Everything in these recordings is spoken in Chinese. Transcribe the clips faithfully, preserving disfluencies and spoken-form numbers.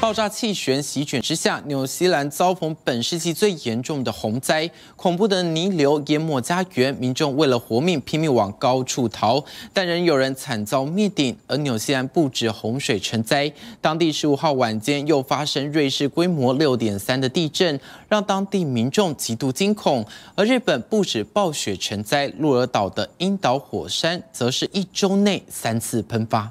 爆炸气旋席卷之下，纽西兰遭逢本世纪最严重的洪灾，恐怖的泥流淹没家园，民众为了活命拼命往高处逃，但仍有人惨遭灭顶。而纽西兰不止洪水成灾，当地十五号晚间又发生瑞士规模六点三的地震，让当地民众极度惊恐。而日本不止暴雪成灾，鹿儿岛的樱岛火山则是一周内三次喷发。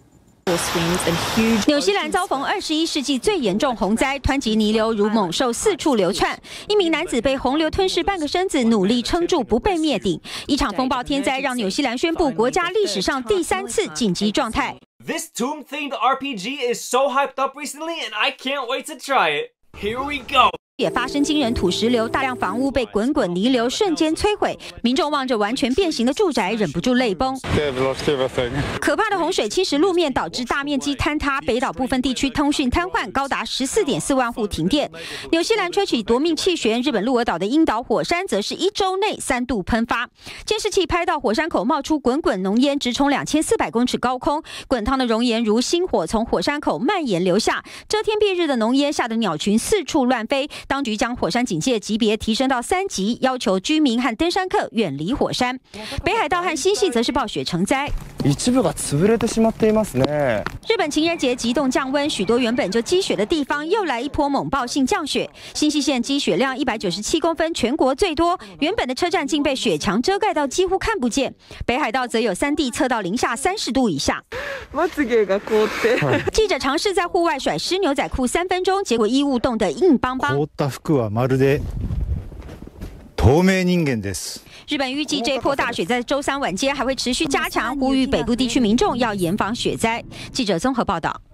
纽西兰遭逢二十一世纪最严重洪灾，湍急泥流如猛兽四处流窜。一名男子被洪流吞噬半个身子，努力撑住不被灭顶。一场风暴天灾让纽西兰宣布国家历史上第三次紧急状态。 This tomb-themed R P G is so hyped up recently, and I can't wait to try it. Here we go. 也发生惊人土石流，大量房屋被滚滚泥流瞬间摧毁。民众望着完全变形的住宅，忍不住泪崩。可怕的洪水侵蚀路面，导致大面积坍塌，北岛部分地区通讯瘫痪，高达十四点四万户停电。纽西兰吹起夺命气旋，日本鹿儿岛的樱岛火山则是一周内三度喷发。监视器拍到火山口冒出滚滚浓烟，直冲两千四百公尺高空，滚烫的熔岩如星火从火山口蔓延流下，遮天蔽日的浓烟吓得鸟群四处乱飞。 当局将火山警戒级别提升到三级，要求居民和登山客远离火山。北海道和新系则是暴雪成灾。 一部が潰れてしまっていますね。 日本情人节急冻降温，许多原本就积雪的地方又来一波猛暴性降雪。新系县积雪量一百九十七公分，全国最多。原本的车站竟被雪墙遮盖到几乎看不见。北海道则有三地测到零下三十度以下。 まつげが凍って。 记者尝试在户外甩湿牛仔裤三分钟，结果衣物冻得硬邦邦。 服はまるで透明人間です。 日本预计这一波大雪在周三晚间还会持续加强，呼吁北部地区民众要严防雪灾。记者综合报道。